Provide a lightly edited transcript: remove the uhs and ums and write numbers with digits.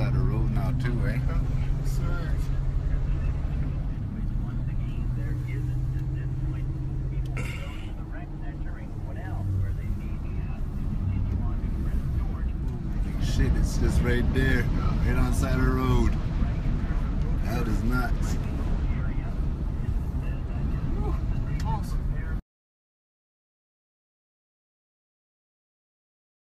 side of the road now too, eh? Shit, it's just right there, right on the side of the road. That is nuts.